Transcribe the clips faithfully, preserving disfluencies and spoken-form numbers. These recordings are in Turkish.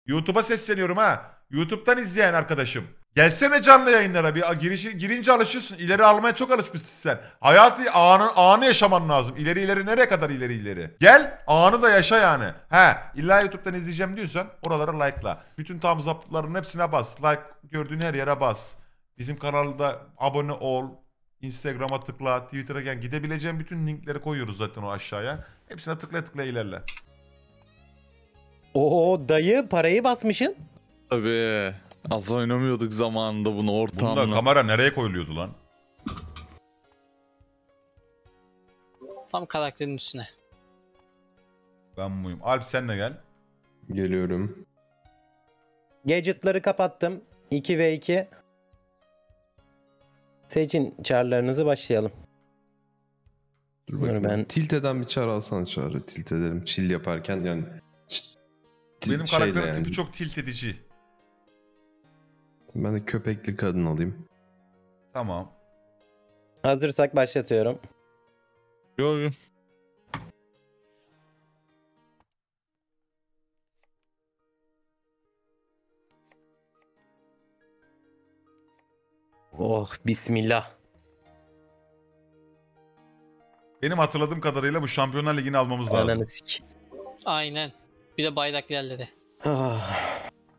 YouTube'a sesleniyorum ha. YouTube'dan izleyen arkadaşım. Gelsene canlı yayınlara bir girişi, girince alışıyorsun. İleri almaya çok alışmışsın sen. Hayatı anı, anı yaşaman lazım. İleri ileri nereye kadar ileri ileri. Gel anı da yaşa yani. He illa YouTube'dan izleyeceğim diyorsan oralara like'la. Bütün thumbs up'ların hepsine bas. Like gördüğün her yere bas. Bizim kanalda abone ol. Instagram'a tıkla. Twitter'a gel. Gidebileceğin bütün linkleri koyuyoruz zaten o aşağıya. Hepsine tıkla tıkla ilerle. Oo dayı parayı basmışsın. Tabii. Az oynamıyorduk zamanında bunu ortamla. Bunda kamera nereye koyuluyordu lan? Tam karakterin üstüne. Ben buyum. Alp sen de gel. Geliyorum. Gadget'ları kapattım. iki ve iki. Seçin çarlarınızı başlayalım. Dur Dur bakayım. ben- Tilt eden bir çağrı alsana çağrı. Tilt edelim. Chill yaparken yani. Tilt Benim şeyle karakterim yani. tipi çok tilt edici. Ben de köpekli kadın alayım. Tamam. Hazırsak başlatıyorum. Yo, yo. Oh bismillah. Benim hatırladığım kadarıyla bu Şampiyonlar Ligi'ni almamız lazım. Ananı sik. Aynen. Bir de bayrak yerleri. Ah.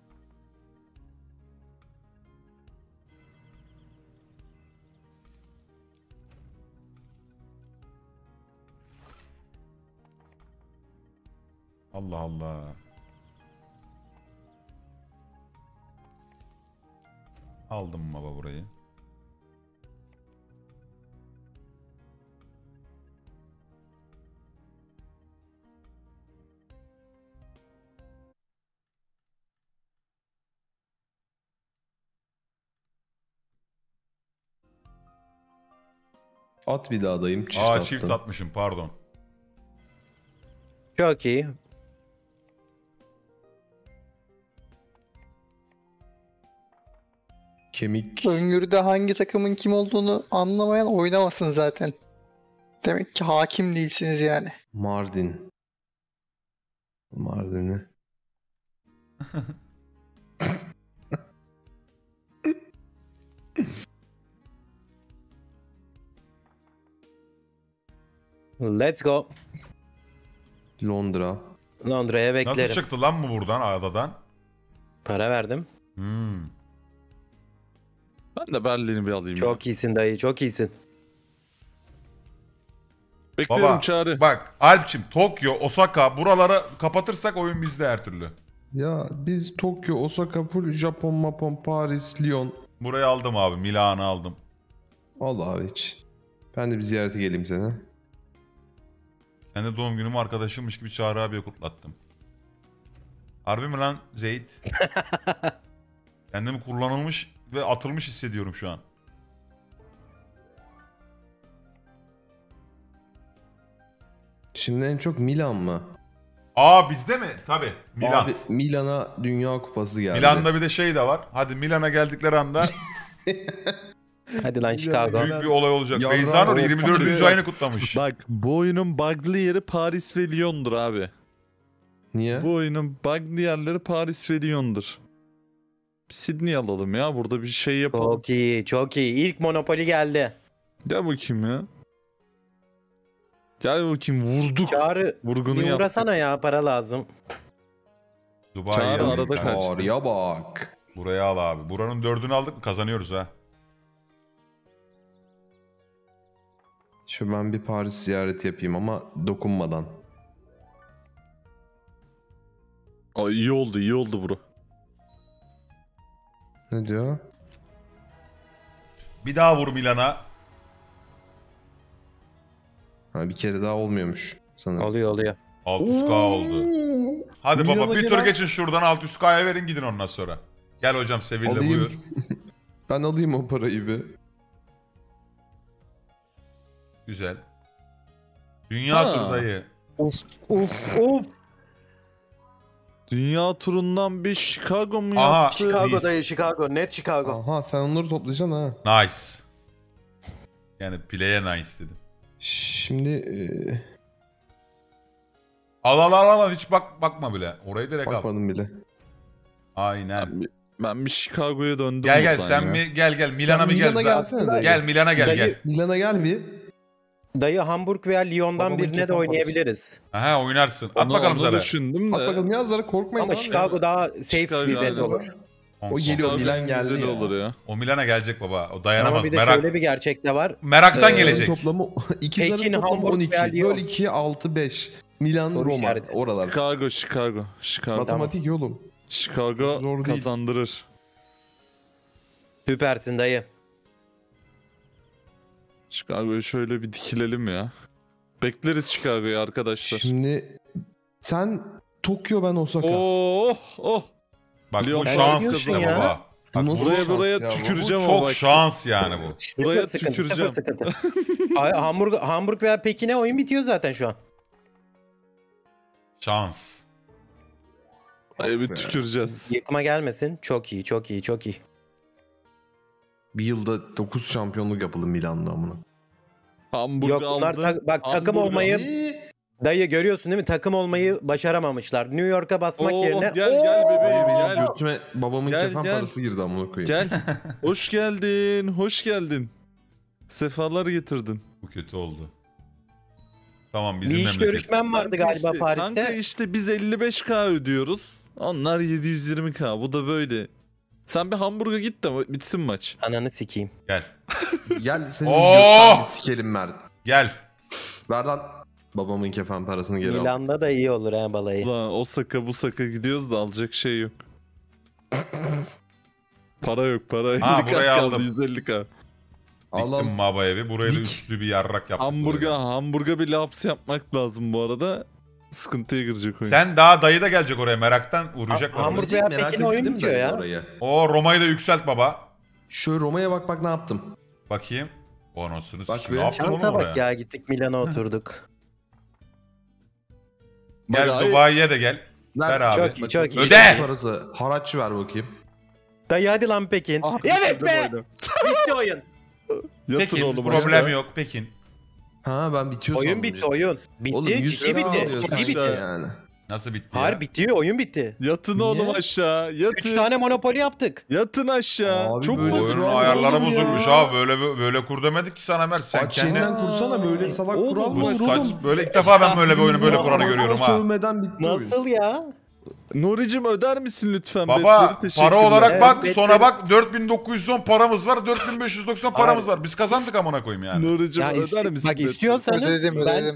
Allah Allah. Aldım baba burayı. At bir daha dayım. Çift Aa attın. çift atmışım pardon. Çok iyi. Kemik. Öngörüde hangi takımın kim olduğunu anlamayan oynamasın zaten. Demek ki hakim değilsiniz yani. Mardin. Mardin'i. Let's go. Londra. Londra'ya Nasıl beklerim. çıktı lan bu buradan adadan? Para verdim. Hmm. Ben de Berlin'i bir alayım. Çok iyisin dayı, çok iyisin. ya. Bekliyorum Baba çağrı. bak Alp'çim Tokyo, Osaka buraları kapatırsak oyun bizde her türlü. Ya biz Tokyo, Osaka, full Japon, Mapon, Paris, Lyon. Burayı aldım abi, Milan'ı aldım. Al abi hiç. Ben de bir ziyarete geleyim sana. Kendi doğum günümü arkadaşımmış gibi Çağrı abiye kutlattım. Harbi mi lan Zeyt? Kendimi kullanılmış ve atılmış hissediyorum şu an. Şimdi en çok Milan mı? Aa bizde mi? Tabi Milan. Abi Milan'a Dünya Kupası geldi. Milan'da bir de şey de var. Hadi Milan'a geldikleri anda Hadi lan Chicago. büyük bir olay olacak. Ya Beyza Nur bravo. yirmi dördüncü Bak- ayını kutlamış. Bak bu oyunun bug'lı yeri Paris ve Lyon'dur abi. Niye? Bu oyunun bug'lı yerleri Paris ve Lyon'dur. Sydney alalım ya, burada bir şey yapalım. Çok iyi, çok iyi. İlk Monopoly geldi. Gel bakayım ya. Gel bakayım, vurduk. Çağrı Vurgunu bir yaptık. uğrasana ya, para lazım. Dubai'yi Çağrı alayım arada ben. kaçtı. Çağrıya bak. Buraya al abi. Buranın dördünü aldık mı kazanıyoruz ha. Şu ben bir Paris ziyareti yapayım ama dokunmadan. Ay iyi oldu, iyi oldu bro. Ne diyor? Bir daha vur Milan'a. Ha bir kere daha olmuyormuş sanırım. Oluyor oluyor. Alt üst K oldu. Hadi baba Milan'a bir tur gelen- geçin şuradan alt üst K'ya verin gidin ondan sonra. Gel hocam Sevilla Alayım. buyur. Ben alayım o parayı bir. Güzel. Dünya Ha. turu dayı. Uf uf uf. Dünya turundan bir Chicago mu Aha. yaptı? Chicago Nice. dayı, Chicago. Net Chicago. Aha sen onları toplayacaksın ha. Nice. Yani play'e nice dedim. Şimdi eee, Al al al al hiç bak bakma bile. Orayı direkt al. bakmadım bile. Aynen. Ben bir, ben bir Chicago'ya döndüm. Gel gel buradan sen ya. bir gel gel Milan'a Sen bir gel. Milan'a gelsene dayı. Gel Milan'a gel Dayı- gel. Milan'a gel bir. Dayı Hamburg veya Lyon'dan Babamın birine de kefen oynayabiliriz. Aha oynarsın. At Onu- bakalım onu Zara. düşündüm de. At bakalım yazlara korkmayın. Ama abi. Chicago daha safe Chicago bir bet aynen. olur. O geliyor, Chicago Milan geldi güzel ya. olur ya. O Milan'a gelecek baba. O dayanamaz. Ama bir de Merak, şöyle bir gerçek de var. meraktan Ee, gelecek. Toplamı ikizlerin Pekin, toplamı Hamburg on iki. veya Lyon. Böl ikiye altı beş. Milan, Soru Roma işareti. oralar. Chicago, Chicago. Chicago. Matematik yolum. Chicago Zor değil. kazandırır. Süpersin dayı. Chicago'yu şöyle bir dikilelim ya. Bekleriz Chicago'yu arkadaşlar. Şimdi sen Tokyo, ben Osaka. Oh oh. Bak Lyon bu Paris şans diyorsun işte ya. baba. Bak, Bu bu, nasıl Buraya şans buraya ya bu? bu tüküreceğim ama çok bak. şans yani bu. Buraya Sıfır sıkıntı, tüküreceğim. sıfır sıkıntı. Ay, Hamburg, Hamburg veya Pekin'e oyun bitiyor zaten şu an. Şans. Buraya bir tüküreceğiz. Yıkıma gelmesin. Çok iyi, çok iyi, çok iyi. Bir yılda dokuz şampiyonluk yapıldı Milan'da amına. Hamburg Yok bunlar aldı. ta- bak takım Hamburg olmayı Ne? dayı görüyorsun değil mi? Takım olmayı başaramamışlar. New York'a basmak Oo, yerine gel gel bebeğim Benim gel. götüme babamın Gel, kefen gel. parası girdi amına koyayım. Gel. Hoş geldin. Hoş geldin. Sefalar getirdin. Bu kötü oldu. Tamam bizim bir iş memleket. görüşmem vardı Kanka galiba işte- Paris'te. Kanka işte biz elli beş K ödüyoruz. Onlar yedi yüz yirmi K. Bu da böyle. Sen bir Hamburg'a git de bitsin maç. Ananı sikeyim. Gel. Gel senin Oo! götüne sikelim Mert. Gel. Ver lan babamın kefen parasını geri al. Milan'da da iyi olur ha balayı. Ulan Osaka bu saka gidiyoruz da alacak şey yok. Para yok para. Ha, elli K burayı kaldı, aldım. yüz elli K. Diktim Allah'ım. baba evi. Buraya da Dik. üçlü bir yarrak yaptık. buraya. Hamburg'a Hamburg'a bir laps yapmak lazım bu arada. Sıkıntıya girecek oyun. Sen daha dayı da gelecek oraya. Meraktan uğrayacak Ha- oraya. Hamburg veya Merak Pekin oyun ettim bitiyor de ya. oraya. O Roma'yı da yükselt baba. Şöyle Roma'ya bak bak ne yaptım. Bakayım. Bonosunu Bak sikeyim. Ne be. yaptın oğlum Şansa oraya? bak ya gittik Milan'a oturduk. Gel Bak, Dubai'ye de gel. Ver abi. Çok iyi çok iyi. Öde! Parası haraç ver bakayım. Dayı hadi lan Pekin. Ah, evet bitirdim be. oyunu. Bitti oyun. Yatın Pekin oğlum problem aşağı. yok Pekin. Ha ben bitiyor Oyun sandım. bitti oyun. Bitti Oğlum yüz ciddi lira bitti. alıyor Ciddi sanki bitti. yani. Nasıl bitti ya? Hayır bitiyor oyun bitti. Yatın Niye? oğlum aşağı. Yatın. Üç tane monopoli yaptık. Yatın aşağı. Abi Çok böyle Bu basit. oyunun Nasıl ayarları oğlum ya? bozulmuş ha. Böyle böyle kur demedik ki sana Mert. Sen Aç kendin... yeniden kursana böyle salak Oğlum, kural Bu mı? saç... Böyle ilk defa ben böyle bir oyunu böyle kuranı görüyorum ha. Sövmeden bitti oyun. Nasıl ya? Nuri'cim öder misin lütfen? Baba betleri? Teşekkürler. para olarak Evet, bak betleri- sonra bak dört bin dokuz yüz on paramız var dört bin beş yüz doksan paramız var. Biz kazandık amına koyayım yani. Nuri'cim Ya öder ist- misin? bak betleri? istiyorsanız Ödedim ben, ödedim.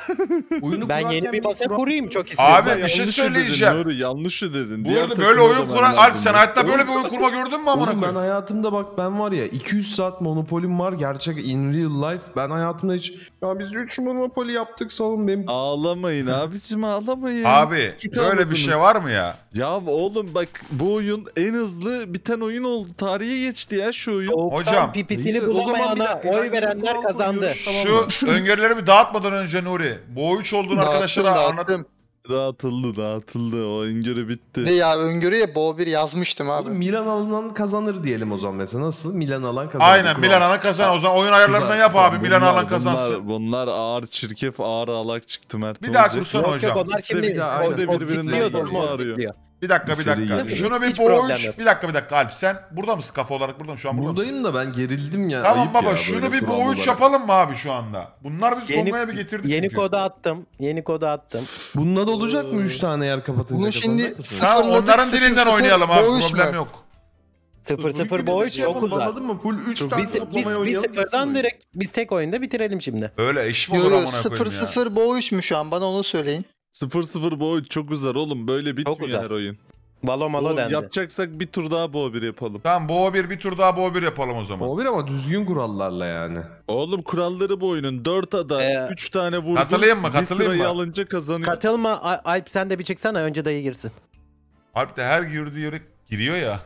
Oyunu ben yeni kurarken bir masa kural- kurayım çok istiyorum. Abi Sen bir şey yanlış söyleyeceğim. Ödedin, Nuri yanlış ödedin. Bu Diğer arada takıma böyle oyun ödemen kuran... lazım. Alp sen hayatta böyle bir oyun kurma gördün mü amına Oğlum ben koyayım? hayatımda bak ben var ya iki yüz saat Monopoly'm var gerçek in real life. Ben hayatımda hiç ya biz üç Monopoly yaptık salın benim. Ağlamayın abicim ağlamayın. Abi Küçük böyle bir anladınız. şey var mı ya? Ya oğlum bak bu oyun en hızlı biten oyun oldu. Tarihe geçti ya şu oyun. Soğuktan Hocam, pipisini o zaman bir bulamayana dakika, ben oy yeni verenler kural kazandı. koyuyorum, tamam mı? Şu öngörüleri bir dağıtmadan önce Nuri. Bu o üç olduğunu arkadaşlara Dağıttım, anlat. dağıttım. Dağıtıldı dağıtıldı o öngörü bitti. Ne ya öngörüye Bo bir yazmıştım abi. Oğlum Milan alınan kazanır diyelim o zaman mesela nasıl? Milan alan kazanır. Aynen Kural. Milan alan kazan. O zaman oyun ayarlarından Güzel. yap abi. Bunlar- Milan alan kazansın. Bunlar, bunlar ağır çirkef ağır alak çıktı Mert. Bir ne daha olacak? kursana Yok hocam. yok onlar Size şimdi bir daha o, aynı o birbirinden zıplıyor geliyor. durma, o Arıyor. zıplıyor. Bir dakika bir Bir seri dakika. geliyor. Şunu bir Hiç bu problem üç. yok. Bir dakika bir dakika Alp sen burada mısın? Kafa olarak burada mı? Şu an burada mısın? Buradayım da ben gerildim ya. Tamam ayıp baba ya, şunu böyle bir kural bu üç olarak. yapalım mı abi şu anda? Bunlar biz Yeni- Roma'ya bir getirdik Yeni çünkü. kodu attım. Yeni kodu attım. Bununla da olacak mı üç tane yer kapatınca Bunu şimdi kazanacak mısın? Tamam Sıfırladık, onların sıfır dilinden sıfır oynayalım abi. Bo üç Problem mü? yok. sıfır sıfır Ülkede boy de şey çok yapalım, uzak. Anladın mı? Full üç Çok- tane Biz, toplamaya biz, biz oynayalım. sıfırdan direkt biz tek oyunda bitirelim şimdi. Öyle eş mi Yo olur yo amına sıfır koyayım ya? sıfır Bo üç mü şu an bana onu söyleyin. sıfır sıfır boy çok uzar oğlum böyle bitmiyor uzar. her oyun. Balo malo O, dendi. yapacaksak bir tur daha bo bir yapalım. Tamam Bo bir bir tur daha Bo bir yapalım o zaman. O bir ama düzgün kurallarla yani. Oğlum kuralları bu oyunun dört ada Ee, üç tane vurdun. katılayım mı, bir katılayım sırayı mı? alınca kazanıyor. Katılma Al- Alp sen de bir çıksana önce dayı girsin. Alp de her girdiği yere giriyor ya.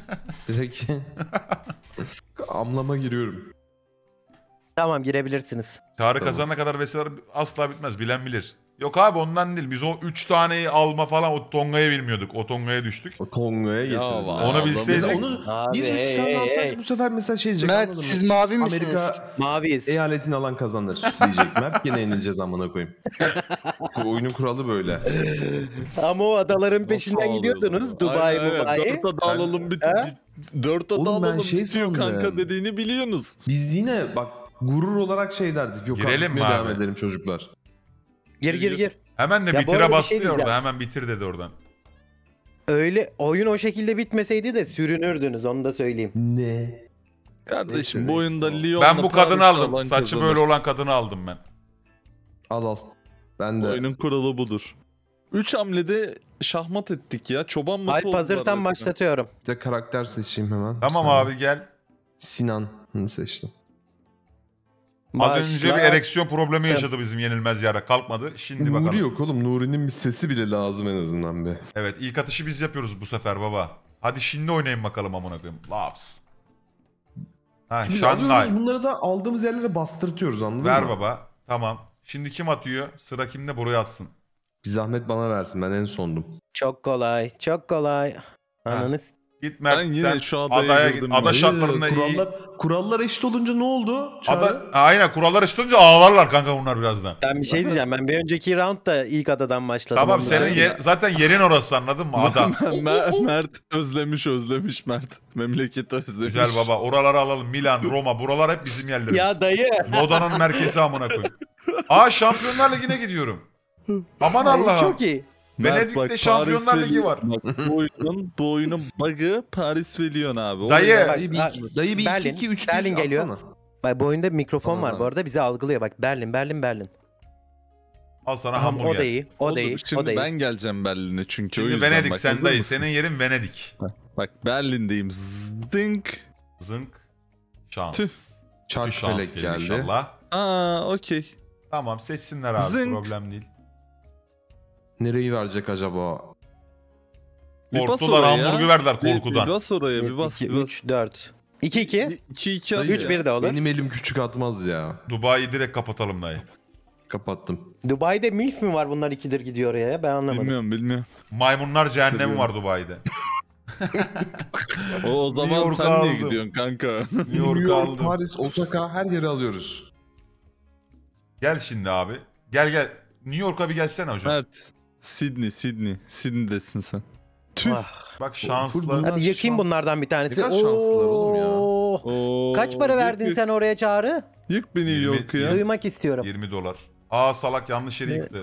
Direkt amlama giriyorum. Tamam girebilirsiniz. Çağrı Tamam. kazanana kadar vesile asla bitmez. Bilen bilir. Yok abi ondan değil. Biz o üç taneyi alma falan o Tonga'yı bilmiyorduk. O Tonga'ya düştük. O Tonga'ya getirdiler. vay, Onu bilseydik- Mesela onu Abi, biz üç hey, tane hey, alsaydık hey. bu sefer mesela şey diyecek Mert anladın mı? siz mavi misiniz? Amerika Maviyiz. eyaletini alan kazanır diyecek. Mert gene yenileceğiz amına koyayım. Bu oyunun kuralı böyle. Ama o adaların Nasıl peşinden alıyorlar? gidiyordunuz. Dubai, Aynen, aynen. Dubai. Dört ada alalım bit He? Dört ada Oğlum ben alalım şey bitiyor sandım. kanka dediğini biliyorsunuz. Biz yine bak gurur olarak şey derdik. Yok Girelim abi, mi devam abi? edelim çocuklar. Gir gir gir. Hemen de Ya bu bitire arada bir bastı şey ya orada. diyeceğim. Hemen bitir dedi oradan. Öyle oyun o şekilde bitmeseydi de sürünürdünüz onu da söyleyeyim. Ne? Kardeşim Neyse, bu oyunda neyse. Lyon'la Ben bu kadını Paris'i aldım. alan Saçı kazanır. böyle olan kadını aldım ben. Al al. Ben Bu de. oyunun kuralı budur. Üç hamlede şahmat ettik ya. Çoban matı Alp oldular hazırsan resmen. başlatıyorum. Bir de karakter seçeyim hemen. Bir Tamam saniye. abi gel. Sinan'ı seçtim. Az önce bir Başla. ereksiyon problemi yaşadı bizim yenilmez yara. Kalkmadı. Şimdi bakalım. Nuri yok oğlum. Nuri'nin bir sesi bile lazım en azından be. Evet ilk atışı biz yapıyoruz bu sefer baba. Hadi şimdi oynayın bakalım amına koyayım. Laps. Ha Biz Şangay. alıyoruz bunları da aldığımız yerlere bastırtıyoruz anladın Ver mı? baba. Tamam. Şimdi kim atıyor? Sıra kimde? Buraya atsın. Bir zahmet bana versin ben en sondum. Çok kolay. Çok kolay. Ananı s- Git Mert Ben yine sen şu adaya adaya girdim git. ya. Ada Hayır, şartlarında iyi. kurallar, kurallar eşit olunca ne oldu? Çağrı? Ada, aynen kurallar işte olunca ağlarlar kanka bunlar birazdan. Ben bir şey diyeceğim. Ben bir önceki roundda ilk adadan başladım. Tamam Onu senin söyleyeyim. yer, zaten yerin orası anladın mı? Ada. Mer- Mert özlemiş özlemiş Mert. Memleketi özlemiş. Güzel baba. Oraları alalım. Milan, Roma. Buralar hep bizim yerlerimiz. Ya dayı. Modanın merkezi amına koyayım. Aa Şampiyonlar Ligi'ne gidiyorum. Aman Allah'ım. Çok iyi. Mert Venedik'te bak, Şampiyonlar Paris ve Ligi var. Lyon. Bak, bu oyunun, bu oyunun bug'ı Paris ve Lyon abi. O Dayı. yüzden- Dayı bir, Ha, dayı bir Berlin, iki iki üç Berlin bir geliyor. atsana. Bak bu oyunda bir mikrofon Tamam var abi. bu arada bizi algılıyor. Bak Berlin, Berlin, Berlin. Al sana Tamam, hamburger. o da iyi. O Olur, da iyi. Şimdi O da iyi. ben geleceğim Berlin'e çünkü o Şimdi yüzden. Venedik bak, sen hazır dayı. mısın? Senin yerin Venedik. Bak Berlin'deyim. Zınk. Zınk. Şans. Tüh. Çark Bir şans felek gelir geldi. inşallah. Aa okey. Tamam seçsinler abi. Zınk. Problem değil. Nereyi verecek acaba? Bir bas Korktular oraya. hamburger verdiler Bir, korkudan. bir bas oraya bir bas. iki, bir bas. üç, dört. iki iki. iki iki Dayı, üç bir de olur. Benim elim küçük atmaz ya. Dubai'yi direkt kapatalım dayı. Kapattım. Dubai'de milf mi var bunlar ikidir gidiyor oraya ya? Ben anlamadım. Bilmiyorum bilmiyorum. Maymunlar cehennemi Seviyorum. var Dubai'de. O, o zaman York'u sen niye aldım. gidiyorsun kanka? New York'u aldım. Paris, Osaka her yeri alıyoruz. Gel şimdi abi. Gel gel. New York'a bir gelsene hocam. Mert. Sydney, Sydney. Sydney'desin sen. Tüh. Ah. Bak Full şanslı. bunlar- Hadi yakayım şans. bunlardan bir tanesi. Ne kadar şanslılar oğlum ya. Oo. Oo, Kaç para yık, verdin yık. sen oraya Çağrı? Yık beni New Yirmi- York'u ya. Duymak istiyorum. yirmi dolar. Aa salak yanlış yeri Ne? yıktı.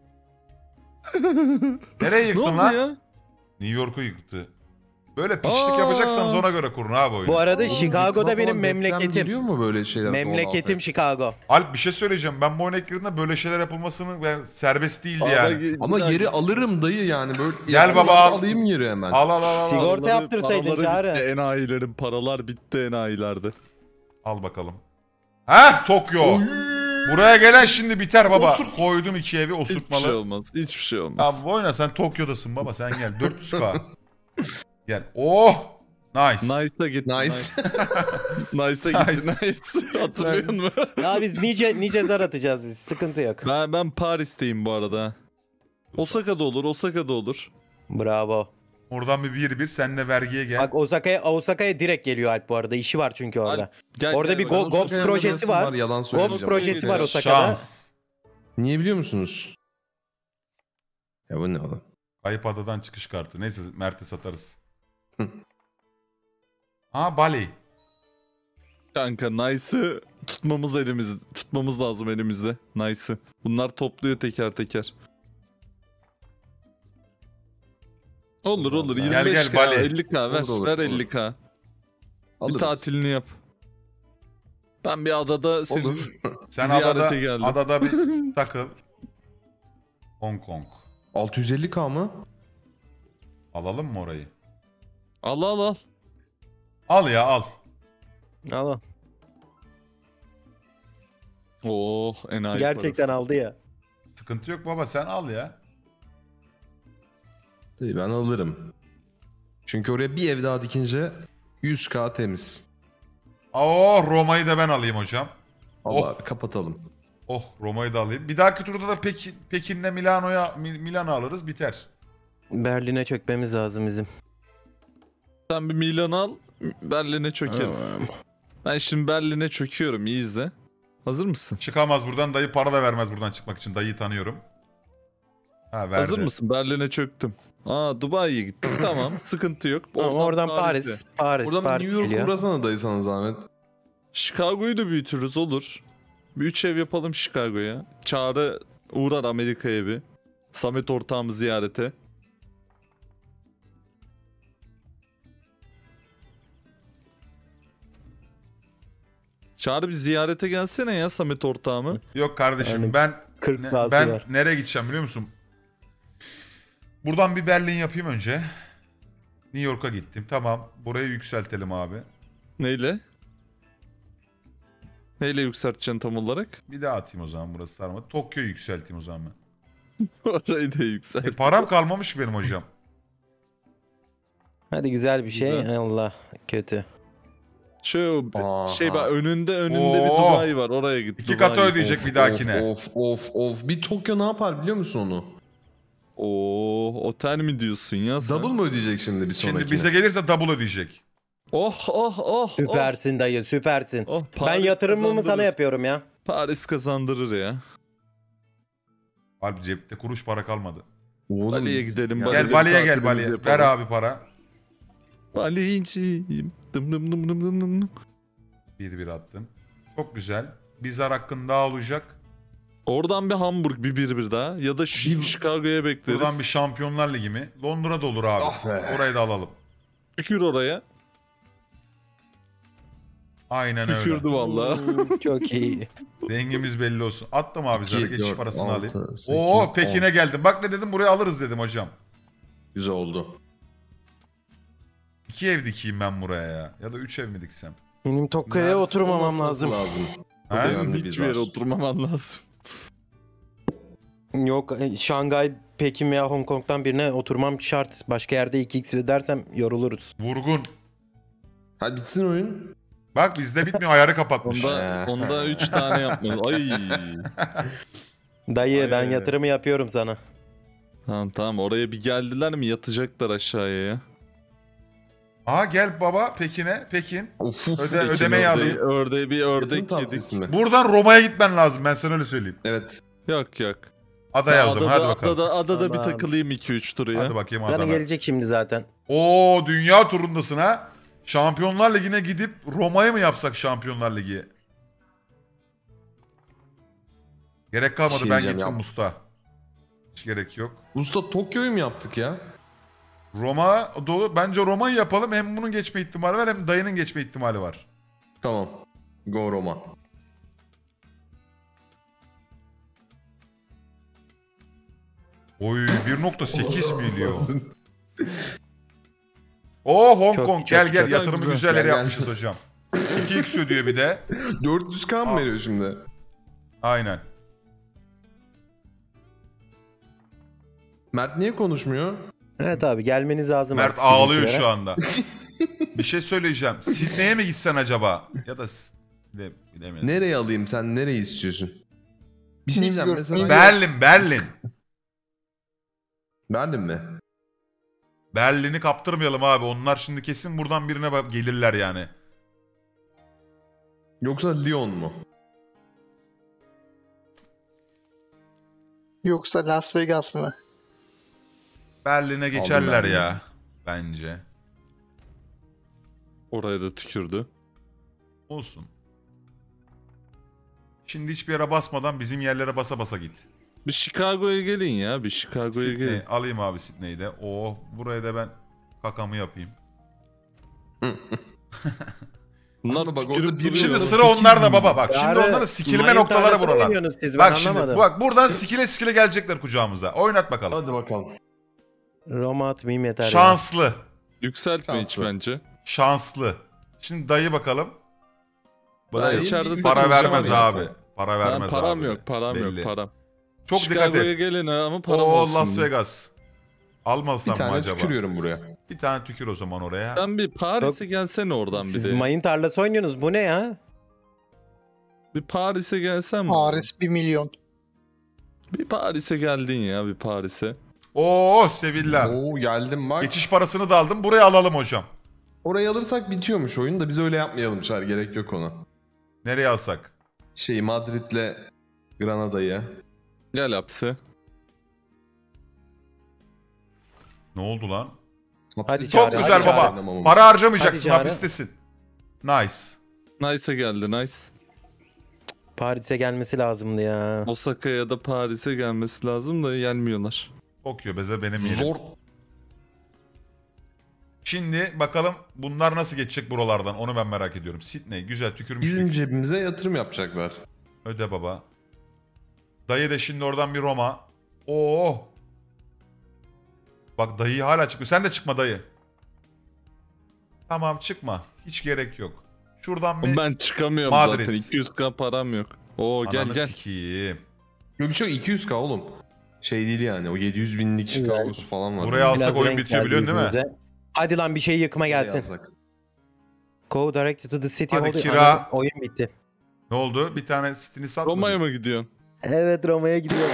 Nereye Ne yıktın oldu lan? ya? New York'u yıktı. Böyle piçlik Aa. yapacaksanız ona göre kurun abi oyunu. Bu arada Oğlum, Chicago'da yıkma benim falan, deprem memleketim. Geliyor mu böyle şeyler? Memleketim Doğal Chicago. Alp bir şey söyleyeceğim. Ben bu oyuna girdiğimde böyle şeyler yapılmasını ben serbest değildi Arada yani. ge- Ama bir dakika. yeri alırım dayı yani böyle. Gel Ya, baba, al. Alayım yeri hemen. Al al al al. Sigorta Al, Paraları- yaptırsaydın paraları Çağrı. bitti enayilerin paralar bitti enayilerde. al bakalım. Heh Tokyo. Buraya gelen şimdi biter baba. Osur- Koydum iki evi Hiçbir şey osurtmalı. olmaz. Hiçbir şey olmaz. Abi bu oyna sen Tokyo'dasın baba sen gel. dört yüz K. Gel. Oh. Nice. Nice'a gitti. Nice. Nice'a gitti. Nice. Nice. Hatırlıyor musun? Ya biz nice nice zar atacağız biz. Sıkıntı yok. Ben, ben Paris'teyim bu arada. Osaka'da olur, Osaka'da olur. Bravo. Oradan bir bir bir senle vergiye gel. Bak Osaka'ya Osaka'ya direkt geliyor Alp bu arada. İşi var çünkü orada. Alp, Gel, Orada gel bir bakalım. go- Gops Osaka'ya projesi resim var. Yalan Gops söyleyeceğim. projesi var Şans. Osaka'da. Şans. Niye biliyor musunuz? Ya bu ne oğlum? Kayıp adadan çıkış kartı. Neyse Mert'e satarız. Ha Bali. Kanka Nice'ı tutmamız elimiz tutmamız lazım elimizde. Nice'ı. Bunlar topluyor teker teker. Olur olur. Gel, yirmi beş gel, K, Bali. elli K ver. Olur, olur, ver olur. elli K. Bir Alırız. tatilini yap. Ben bir adada senin Olur. Sen Ziyarete adada, geldim. adada bir takıl. Hong Kong. altı yüz elli K mı? Alalım mı orayı? al al al. Al ya al. Al. Oh enayi Gerçekten parası. aldı ya. Sıkıntı yok baba sen al ya. Dayı ben alırım. Çünkü oraya bir ev daha dikince yüz K temiz. Oh Roma'yı da ben alayım hocam. Allah Oh. abi kapatalım. Oh, Roma'yı da alayım. Bir dahaki turda da Pekin, Pekin'le Milano'ya Mil- Milano alırız, biter. Berlin'e çökmemiz lazım bizim. Sen bir Milan al, Berlin'e çökeriz. Tamam. Ben şimdi Berlin'e çöküyorum, iyi izle. Hazır mısın? Çıkamaz buradan, dayı para da vermez buradan çıkmak için. Dayıyı tanıyorum. Ha, verdi. Hazır mısın? Berlin'e çöktüm. Aa, Dubai'ye gittim. Tamam, sıkıntı yok. Tamam, oradan Paris'e. Paris, Paris, Buradan bir Paris New York geliyor. uğrasana dayı sana zahmet. Chicago'yu da büyütürüz, olur. Bir üç ev yapalım Chicago'ya. Çağrı uğrar Amerika'ya bir. Samet ortağımı ziyarete. Çağrı bir ziyarete gelsene ya Samet ortağımı. Yok kardeşim, Yani ben kırk ne- bazı ben var. nereye gideceğim biliyor musun? Buradan bir Berlin yapayım önce. New York'a gittim. Tamam. Burayı yükseltelim abi. Neyle? Neyle yükselteceksin tam olarak? Bir daha atayım o zaman, burası sarmadı. Tokyo'yu yükselteyim o zaman ben. Orayı da yükselt. E, param kalmamış ki benim hocam. Hadi güzel bir şey. Güzel. Allah kötü. Şu Aha. şey bak, önünde önünde bir Oo. Dubai var, oraya git. İki Dubai. katı ödeyecek bir dahakine. Of of of. Bir Tokyo ne yapar biliyor musun onu? Oo, otel mi diyorsun ya sen? Double mı ödeyecek şimdi bir sonrakine? Şimdi bize gelirse double ödeyecek. Oh oh oh. Süpersin dayı, süpersin. Oh, oh, Ben Paris yatırımımı sana kazandırır. yapıyorum ya. Paris kazandırır ya. Abi cepte kuruş para kalmadı. Oğlum Bali'ye biz- gidelim, Ya- Bali'ye. Gel Bali'ye gel tatilimizi Bali'ye. yapalım. Ver abi para. Baliciyim. Dım dım dım dım dım dım. Bir bir attın. Çok güzel. Bizar hakkın daha olacak. Oradan bir Hamburg bir bir bir daha. Ya da Ş- Bir- Chicago'ya bekleriz. Buradan bir Şampiyonlar Ligi mi? Londra'da olur abi. Ah be. Orayı da alalım. Tükür oraya. Aynen öyle. Tükürdü valla. Hmm, çok iyi. Rengimiz belli olsun. Attım abi İki, sana, geçiş dört, parasını altı, alayım. sekiz, Oo on. Pekin'e geldim. Bak ne dedim, burayı alırız dedim hocam. Güzel oldu. İki ev dikeyim ben buraya ya. Ya da üç ev mi diksem? Benim Tokyo'ya Mert oturmamam olması lazım. lazım. Ha? önemli bir Hiçbir yere zar. oturmaman lazım. Yok, e, Şangay, Pekin veya Hong Kong'dan birine oturmam şart. Başka yerde iki x ödersem yoruluruz. Vurgun. Hadi bitsin oyun. Bak bizde bitmiyor, ayarı kapatmış. Onda, onda üç tane yapmalı. Ay. Dayı ben Ay. yatırımı yapıyorum sana. Tamam tamam, oraya bir geldiler mi yatacaklar aşağıya ya. Aha gel baba Pekin'e. Pekin. Of, of. Öde- Pekin ödemeyi ördeği. alayım. Ördeği, ördeği bir Yatırım ördek yedik. tavsiyesi mi? Buradan Roma'ya gitmen lazım, ben sana öyle söyleyeyim. Evet. Yok yok. Adaya o zaman, hadi Adada, bakalım. adada, adada bir Tamam. takılayım iki üç tur ya. Hadi bakayım Bana Adana. gelecek şimdi zaten. Oo dünya turundasın ha. Şampiyonlar Ligi'ne gidip Roma'ya mı yapsak Şampiyonlar Ligi? Gerek kalmadı, Şey ben diyeceğim gittim ya. Musta. Hiç gerek yok. Usta Tokyo'yu mu yaptık ya? Roma dolu. Bence Roma'yı yapalım. Hem bunun geçme ihtimali var, hem dayının geçme ihtimali var. Tamam. Go Roma. Oy bir nokta sekiz milyon. Oo Hong Çok, Kong çok, gel gel çok yatırımı güzel. güzel yere Gel, gel. yapmışız hocam. iki x ödüyor bir de. dört yüz k mı Aa. veriyor şimdi? Aynen. Mert niye konuşmuyor? Evet abi, gelmeniz lazım. Mert artık ağlıyor bizimkilere. şu anda. Bir şey söyleyeceğim. Sydney'e mi gitsen acaba? Ya da S- de, bilemedim. Nereye alayım, sen nereyi istiyorsun? Bir şey New diyeceğim York, mesela. New York. Berlin, Berlin. Berlin mi? Berlin'i kaptırmayalım abi. Onlar şimdi kesin buradan birine bak- gelirler yani. Yoksa Lyon mu? Yoksa Las Vegas mı? Berlin'e geçerler Berlin'i. ya. Bence. Oraya da tükürdü. Olsun. Şimdi hiçbir yere basmadan bizim yerlere basa basa git. Bir Chicago'ya gelin ya. Bir Chicago'ya Sydney. gelin. Alayım abi Sydney'i de. Oo, buraya da ben kakamı yapayım. Bunlar Ama bak tükürüp orada bir- duruyor. Şimdi Orada sıra sekiz onlarda milyon. baba bak. Şimdi Yani onların sikilme mayın noktaları tarlasını buralar. oynuyorsunuz siz, ben Bak şimdi anlamadım. bak buradan sikile sikile gelecekler kucağımıza. Oynat bakalım. Hadi bakalım. Roma atmayayım yeter. ya. Şanslı. Yükseltme hiç Şanslı. bence. Şanslı. Şimdi dayı bakalım. Bu Dayı dayı içeride para takılacağım vermez ya. abi. Para Ben vermez param abi. yok, param Belli. yok, param. Çok dikkat Chicago'ya et. gelin ha, ama param Oo olsun. Las Vegas. Bir Almasam mı tane acaba? tükürüyorum buraya. Bir tane tükür o zaman oraya. Sen bir Paris'e gelsene oradan bir Siz de. mayın tarlası oynuyorsunuz. Bu ne ya? Bir Paris'e gelsen mi? Paris bir milyon. Bir Paris'e geldin ya bir Paris'e. Oo Sevilla. Oo geldim bak. Geçiş parasını da aldım. Buraya alalım hocam. Orayı alırsak bitiyormuş oyun da biz öyle yapmayalım Çağrı. Gerek yok ona. Nereye alsak? Şey Madrid'le Granada'yı. Gel hapse. Ne oldu lan? Hadi Çok Çağrı, güzel hadi baba. Çağrı. Para harcamayacaksın, Hadi Çağrı. hapistesin. Nice. Nice'a geldi nice. Paris'e gelmesi lazımdı ya. Osaka'ya ya da Paris'e gelmesi lazım da gelmiyorlar. Tokyo beze benim yerim. Zor. Şimdi bakalım bunlar nasıl geçecek buralardan, onu ben merak ediyorum. Sydney güzel tükürmüştük. Bizim cebimize yatırım yapacaklar. Öde baba. Dayı da şimdi oradan bir Roma. Oo. Bak dayı hala çıkmıyor. Sen de çıkma dayı. Tamam çıkma. Hiç gerek yok. Şuradan bir... Ben çıkamıyorum Madrid. zaten. iki yüz k param yok. Oo gel Ananı gel. sikeyim. Yok bir şey yok, iki yüz k oğlum. Şey değil yani o yedi yüz binlik Chicago'su falan var. Buraya alsak Biraz oyun renk bitiyor geldi biliyorsun değil mi? yüzümüze. Hadi lan bir şey yıkıma Buraya gelsin. alsak. Go direct to the city. Hadi oldu. kira. Anladım, oyun bitti. Ne oldu? Bir tane sitini satmadın. Roma'ya mı gidiyorsun? Evet Roma'ya gidiyorum.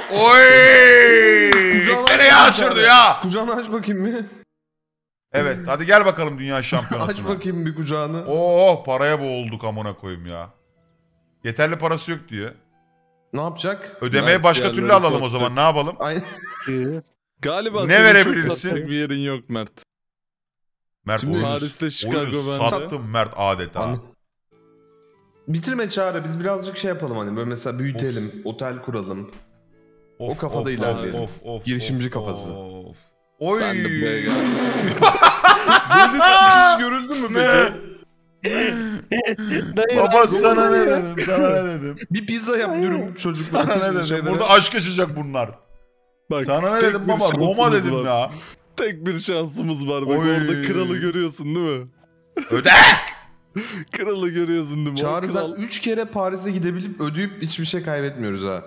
Oy! Kucağına Nereye aç sürdü bir ya? Kucağını aç bakayım bir. Evet hadi gel bakalım dünya Aç şampiyonasına. bakayım bir kucağını. Oo paraya boğulduk amına koyayım ya. Yeterli parası yok diyor. Ne yapacak? Ödemeyi Belki başka türlü yerleri alalım o korkacak. zaman ne yapalım? Ay, Galiba Ne senin verebilirsin? çok satacak bir yerin yok Mert. Mert Şimdi oyunu, Paris'te Chicago oyunu bence. sattım Mert adeta. Hani- Bitirme Çağrı, biz birazcık şey yapalım hani böyle mesela büyütelim, otel kuralım. Of, o kafada of, ilerleyelim. Of, of, Girişimci of, kafası. Of. Oy. Ben de buraya geldim. Böyle hiç görüldü mü peki? Baba sana ne dedim? Sana ne dedim? Bir pizza yapıyorum çocuklar. Sana ne dedim? şeylere. Burada aşk yaşayacak bunlar. Bak, Sana ne tek dedim bir baba? Roma şansımız dedim var. ya. Tek bir şansımız var. Bak Oy. orada kralı görüyorsun değil mi? Öde. Kralı görüyorsun değil mi? O Çağrı kral- sen üç kere Paris'e gidebilip ödeyip hiçbir şey kaybetmiyoruz ha.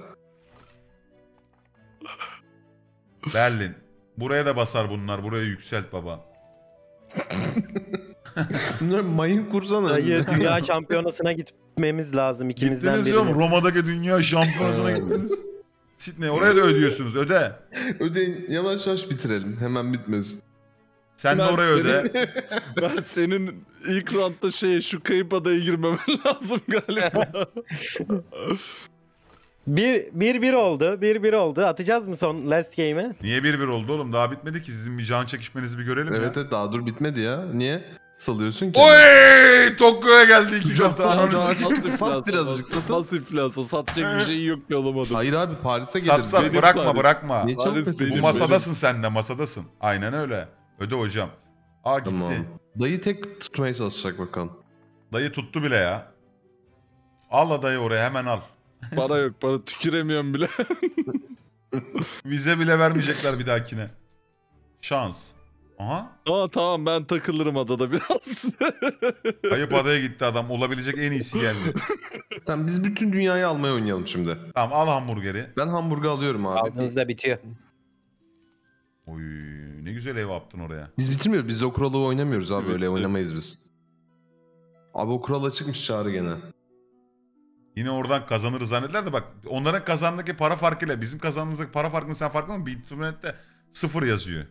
Berlin. Buraya da basar bunlar. Buraya yükselt baba. Bunları mayın kursana. Hayır dünya şampiyonasına gitmemiz lazım ikimizden Gittiniz ya birinin. Roma'daki dünya şampiyonasına gittiniz. Sydney oraya da ödüyorsunuz. Öde. Ödeyin, yavaş yavaş bitirelim. Hemen bitmesin. Sen de Mert oraya öde. senin- Mert senin ilk roundda şey şu kayıp adaya girmemen lazım galiba. Bir, bir bir oldu. Bir bir oldu. Atacağız mı son last game'i? Niye bir bir oldu oğlum? Daha bitmedi ki. Sizin bir can çekişmenizi bir görelim Evet ya. evet daha dur bitmedi ya. Niye? Salıyorsun ki. Oy! Tokyo'ya geldi iki katı. Daha- Ananı daha- sikeyim. Nasıl Sat iflas birazcık, olmaz? satın. Nasıl iflas o? Satacak bir şey yok ki olamadım. Hayır abi Paris'e geliriz. Sat sat Benim bırakma Paris. bırakma. Niye Paris çalışmasın? Bu benim. masadasın sen de masadasın. Aynen öyle. Öde hocam. Aa gitti. Tamam. Dayı tek tutmaya çalışacak bakalım. Dayı tuttu bile ya. Al la dayı oraya hemen al. Para yok para tüküremiyorum bile. Vize bile vermeyecekler bir dahakine. Şans. Aha. Aa tamam ben takılırım adada biraz. Kayıp adaya gitti adam. Olabilecek en iyisi geldi. Tamam biz bütün dünyayı almaya oynayalım şimdi. Tamam al hamburgeri. Ben hamburger alıyorum abi. Aldığınızda bitiyor. Oy ne güzel ev yaptın oraya. Biz bitirmiyoruz. Biz o kuralı oynamıyoruz abi. Evet, Öyle evet. oynamayız biz. Abi o kurala çıkmış Çağrı gene. Yine oradan kazanırız zannettiler de bak onların kazandaki para farkıyla bizim kazandığımızdaki para farkını sen farkında mı? Bitcoin'de sıfır yazıyor.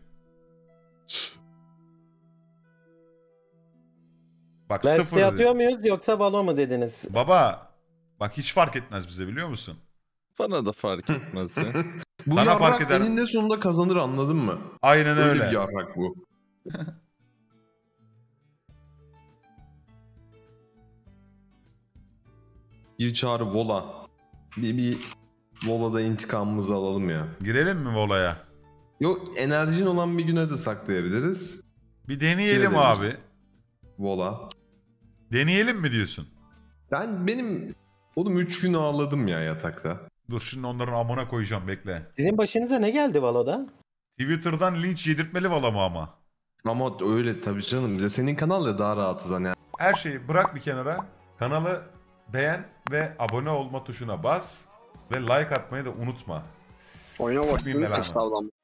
Bak sıfır. Last'e atıyor muyuz yoksa Valo mu dediniz? Baba bak hiç fark etmez bize biliyor musun? Bana da fark etmez ya. Bu Sana yarrak fark eder. eninde sonunda kazanır anladın mı? Aynen Öyle, öyle. bir yarrak bu. Bir Çağrı Vola. Bir, bir Vola'da intikamımızı alalım ya. Girelim mi volaya? Yok enerjin olan bir güne de saklayabiliriz. Bir deneyelim Girelim abi. biz. Vola. Deneyelim mi diyorsun? Ben benim oğlum üç gün ağladım ya yatakta. Dur şimdi onların amına koyacağım bekle. Sizin başınıza ne geldi Valo'da? Twitter'dan linç yedirtmeli vala mı ama? Ama öyle tabii canım. Bir de senin kanal ya daha rahatız hani. Her şeyi bırak bir kenara. Kanalı beğen ve abone olma tuşuna bas. Ve like atmayı da unutma. Oyuna bak. Sikmeyeyim belanı. Estağfurullah.